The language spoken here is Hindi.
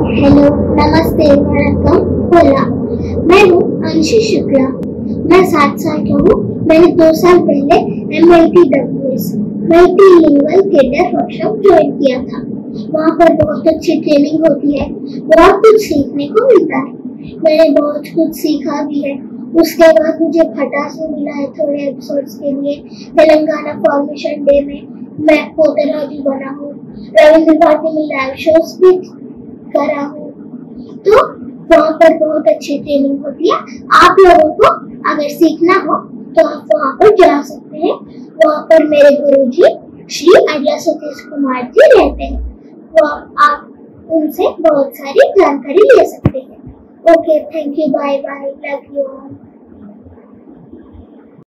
हेलो, नमस्ते, वणक्कम, होला। मैं हूँ अंशी शुक्ला। मैं 7 साल का हूँ। मैंने 2 साल पहले MLTWS multilingual cadet workshop join किया था। वहाँ पर बहुत अच्छी ट्रेनिंग होती है, बहुत कुछ सीखने को मिलता है। मैंने बहुत कुछ सीखा भी है। उसके बाद मुझे खटा से मिला है थोड़े एपिसोड्स के लिए। तेलंगाना फॉर्मेशन डे में मैं पोतरा भी बना हूँ। रविंद्र भारती में लाइव शोज भी करा हूँ। तो वहाँ पर बहुत अच्छी ट्रेनिंग होती है। आप लोगों को अगर सीखना हो तो आप वहाँ पर जा सकते हैं। वहाँ पर मेरे गुरुजी श्री अड्ला सतीश कुमार जी रहते हैं। वो आप उनसे बहुत सारी जानकारी ले सकते हैं। Okay, thank you, bye bye, love you.